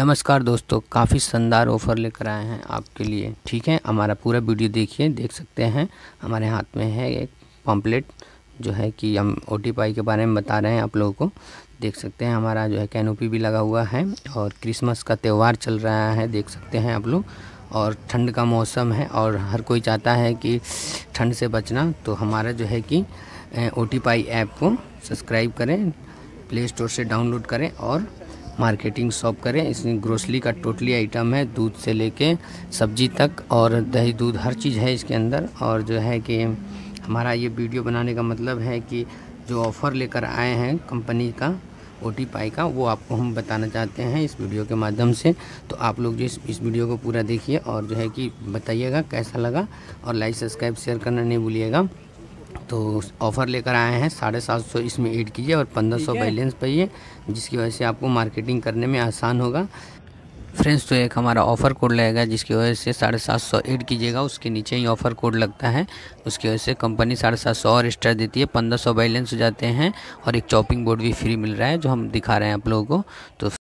नमस्कार दोस्तों, काफ़ी शानदार ऑफ़र लेकर आए हैं आपके लिए। ठीक है, हमारा पूरा वीडियो देखिए। देख सकते हैं हमारे हाथ में है एक पम्पलेट जो है कि हम OT-पाई के बारे में बता रहे हैं आप लोगों को। देख सकते हैं हमारा जो है कैनोपी भी लगा हुआ है और क्रिसमस का त्यौहार चल रहा है, देख सकते हैं आप लोग। और ठंड का मौसम है और हर कोई चाहता है कि ठंड से बचना, तो हमारा जो है कि OT-पाई ऐप को सब्सक्राइब करें, प्ले स्टोर से डाउनलोड करें और मार्केटिंग शॉप करें। इसमें ग्रोसरी का टोटली आइटम है, दूध से लेके सब्जी तक और दही दूध हर चीज़ है इसके अंदर। और जो है कि हमारा ये वीडियो बनाने का मतलब है कि जो ऑफ़र लेकर आए हैं कंपनी का OT-पाई का, वो आपको हम बताना चाहते हैं इस वीडियो के माध्यम से। तो आप लोग जो इस वीडियो को पूरा देखिए और जो है कि बताइएगा कैसा लगा, और लाइक सब्सक्राइब शेयर करना नहीं भूलिएगा। तो ऑफ़र लेकर आए हैं 750 इसमें ऐड कीजिए और 1500 बैलेंस पाइए, जिसकी वजह से आपको मार्केटिंग करने में आसान होगा फ्रेंड्स। तो एक हमारा ऑफ़र कोड लगेगा जिसकी वजह से 750 ऐड कीजिएगा, उसके नीचे ही ऑफ़र कोड लगता है। उसकी वजह से कंपनी 750 और एक्स्ट्रा देती है, 1500 बैलेंस हो जाते हैं और एक चॉपिंग बोर्ड भी फ्री मिल रहा है जो हम दिखा रहे हैं आप लोगों को। तो